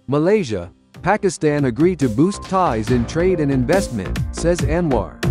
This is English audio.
Malaysia, Pakistan agree to boost ties in trade and investment, says Anwar.